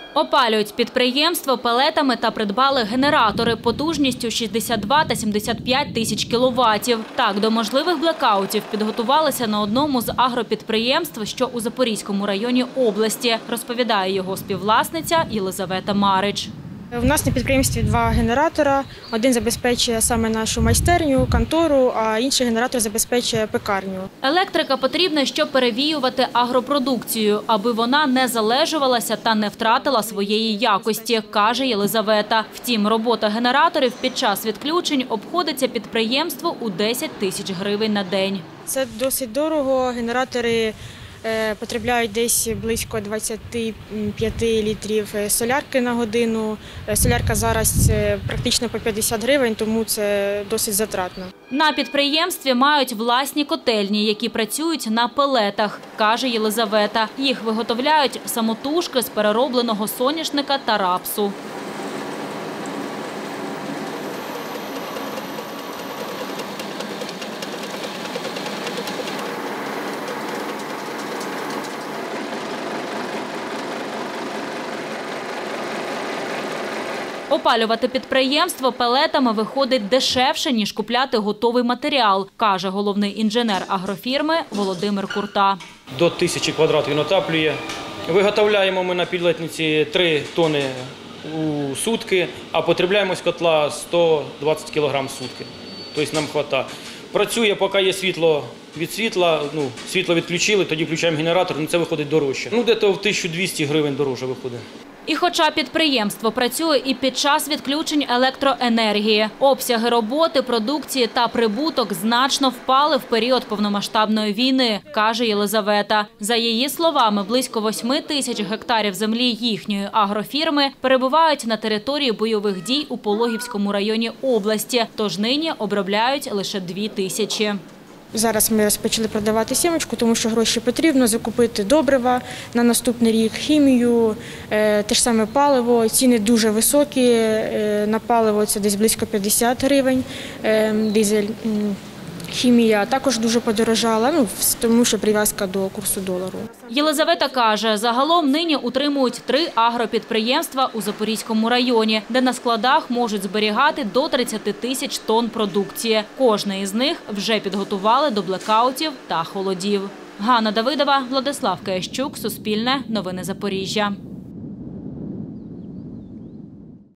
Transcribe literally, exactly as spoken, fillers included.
Опалюють підприємство пелетами та придбали генератори потужністю шістдесят два та сімдесят п'ять тисяч кіловатів. Так, до можливих блекаутів підготувалися на одному з агропідприємств, що у Запорізькому районі області, розповідає його співвласниця Єлизавета Марич. У нас на підприємстві два генератора. Один забезпечує саме нашу майстерню, контору, а інший генератор забезпечує пекарню. Електрика потрібна, щоб перевіювати агропродукцію, аби вона не залежувалася та не втратила своєї якості, каже Єлизавета. Втім, робота генераторів під час відключень обходиться підприємству у десять тисяч гривень на день. Це досить дорого. Генератори потребляють десь близько двадцяти п'яти літрів солярки на годину. Солярка зараз практично по п'ятдесят гривень, тому це досить затратно. На підприємстві мають власні котельні, які працюють на пелетах, каже Єлизавета. Їх виготовляють самотужки з переробленого соняшника та рапсу. Опалювати підприємство пелетами виходить дешевше, ніж купляти готовий матеріал, каже головний інженер агрофірми Володимир Курта. До тисячі квадратів він отаплює. Виготовляємо ми на підлетниці три тони у сутки, а потребляємо з котла сто двадцять кілограм в сутки. Тобто нам вистачає. Працює, поки є світло від світла, ну, світло відключили, тоді включаємо генератор, ну це виходить дорожче. Ну, десь в тисячу двісті гривень дорожче виходить. І хоча підприємство працює і під час відключень електроенергії, обсяги роботи, продукції та прибуток значно впали в період повномасштабної війни, каже Єлизавета. За її словами, близько восьми тисяч гектарів землі їхньої агрофірми перебувають на території бойових дій у Пологівському районі області, тож нині обробляють лише дві тисячі. Зараз ми розпочали продавати сімочку, тому що гроші потрібно закупити добрива на наступний рік, хімію, те ж саме паливо. Ціни дуже високі, на паливо це десь близько п'ятдесят гривень, дизель. Хімія також дуже подорожала, ну, тому що прив'язка до курсу долару. Єлизавета каже, загалом нині утримують три агропідприємства у Запорізькому районі, де на складах можуть зберігати до тридцяти тисяч тонн продукції. Кожне із них вже підготували до блекаутів та холодів. Ганна Давидова, Владислав Киящук, Суспільне, Новини Запоріжжя.